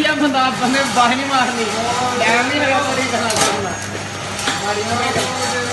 ਆ ਬੰਦਾ ਬੰਦੇ ਬਾਹ ਨਹੀਂ ਮਾਰਨੀ ਟਾਈਮ ਨਹੀਂ ਹੈਗਾ ਤੇਰੀ ਕਰਨਾ ਮਾਰੀ ਨਾ